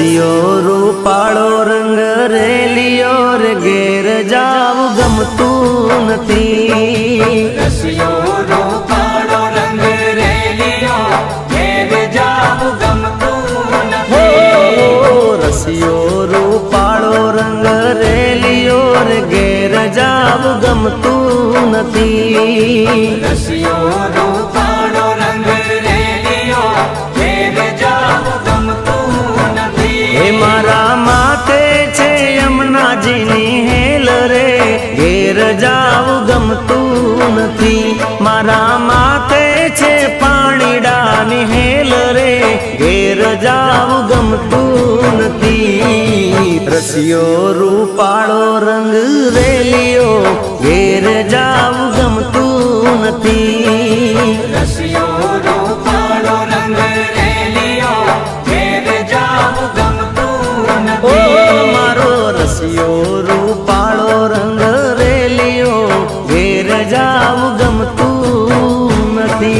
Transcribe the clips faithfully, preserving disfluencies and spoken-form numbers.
रसियो रूपाळो रंग रेलियो रे घेर जाव गमतू नथी। रसियो रूपाळो रंग रेलियो घेर जाव गमतू नथी। रसियो रूपाळो रंग रेलियो रे घेर जाव गमतू नथी। रसियो रूपाळो रंग रेलियो घेर जाव गमतू नथी। हे मारा माथे छे यमुनाजीनी हेल रे घेर जाव गमतू नथी। मारा माथे छे पाणीडानी हेल रे घेर जाव गमतू नथी। रसियो रूपाळो रंग रेलियो घेर जाव गमतू नथी। रसियो रूपाळो रंग रेलियो घेर जाव गमतू नथी। ओ मारो रसियो रूपाळो रंग रेलियो घेर जाव गमतू नथी।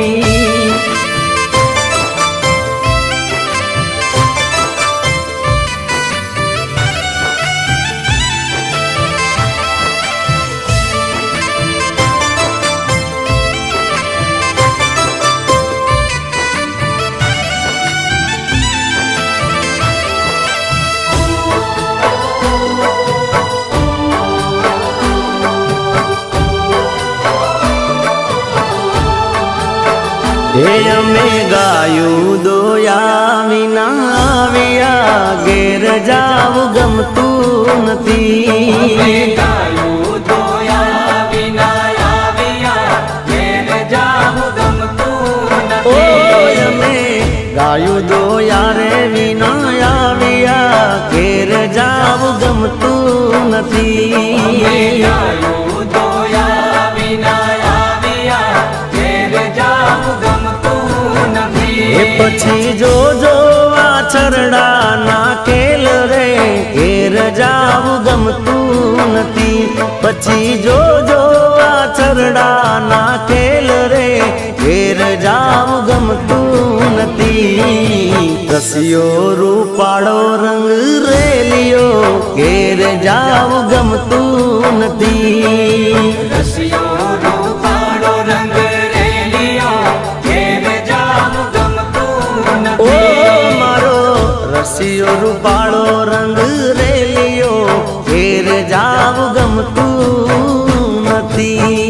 हे अमे गायू दोया विना आविया घेर जाव गमतू नथी। गायू दोया विना आविया घेर जाव गमतू नथी। ओ अमे गायू दोया रे विना आविया घेर जाव गमतू नथी। गायू दोया विना आविया घेर जाव गमतू नथी। ए पछी जो जो आछरड़ा ना खेल रे घेर जाव गमतू नथी। पछी जो जो आछरड़ा ना खेल रे घेर जाव गमतू नथी। रसियो रूपाळो रंग रेलियो घेर जाव गमतू नथी। रसियो रूपाळो रंग रेलियो घेर जाव गमतू नथी। ओ मारो रसियो रूपाळो रंग रेलियो घेर जाव गमतू नथी।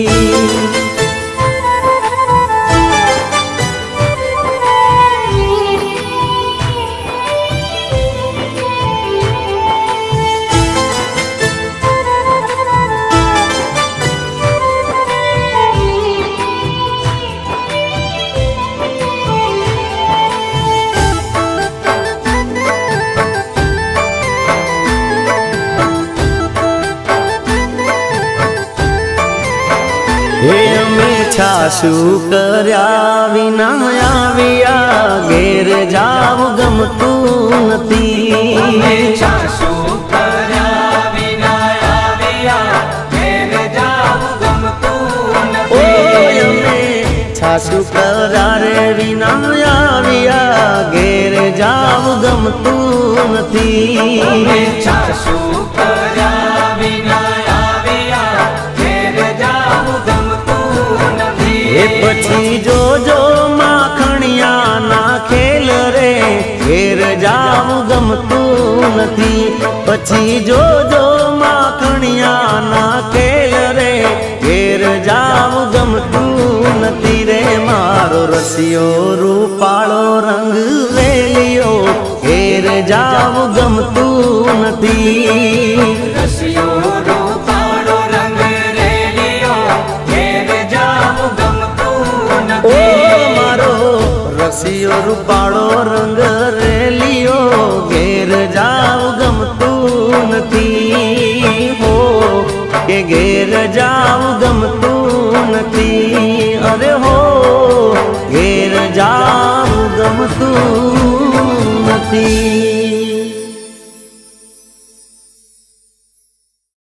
हे अमे छाशु कर्या विना आविया घेर जाव गमतू नथी। छाशु कर्या विना आविया घेर जाव गमतू नथी। ओ अमे छाशु कर्या रे विना आविया घेर जाव गमतू नथी। छाशु कर्या विना आविया घेर जाव गमतू नथी। ए पछी जो जो माखणिया ना खेल रे घेर जाव गमतू नथी। पछी जो जो माखणिया ना खेल रे घेर जाव गमतू नथी। रे मारो रसियो रूपाळो रंग रेलियो घेर जाव गमतू नथी। रसियो रूपाळो रंग रेलियो घेर जाव गमतू नथी। ओ मारो रसियो रूपाळो रंग रेलियो घेर जाव गमतू नथी। हो के घेर जाव गमतू नथी। अरे हो घेर जाव गमतू नथी।